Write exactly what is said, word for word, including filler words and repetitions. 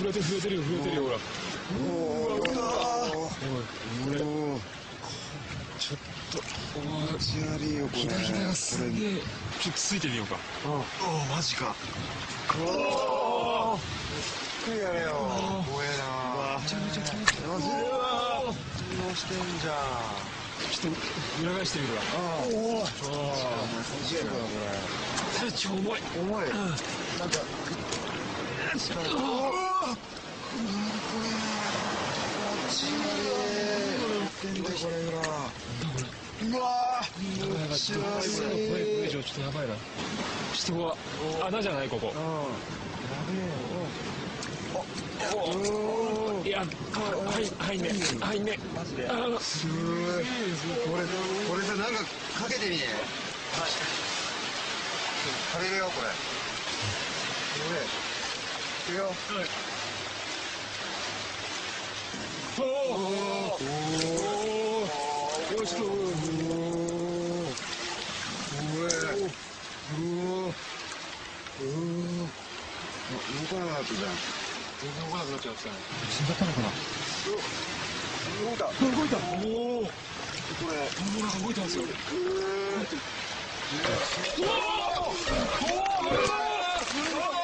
震えてる震えてるよ震えてるよほら。おお。これちょっと気持ち悪いよこれ。 ひだひだがすげえ。ちょっとついてみようか。 おおマジか。おお。ゆっくりやれよ。怖えな。 めちゃめちゃ怖い。 うわ。どうしてんじゃん。 ちょっと裏返してみるわ。 おお。マジかこれ。 超重い。 重い。なんか。うわ。何これ。気持ち悪い。んだこれぐら。うわー。 やばいやばい。これこれ以上ちょっとやばいな。ちょっとここ穴じゃないここ。 うん。やべえよ。 いや、はいはいねはいね。 マジで。 あすごい。これこれさなんかかけてみね。借りるよこれ。これ。いくよ。はい。 おおおお。よしと。おお。 うお。動かなくなったじゃん。 全然動かなくなっちゃったね。 死んじゃったのかな。動いた。 動いた。おお。これ。 ほら動いたんですよ。 おお。おお。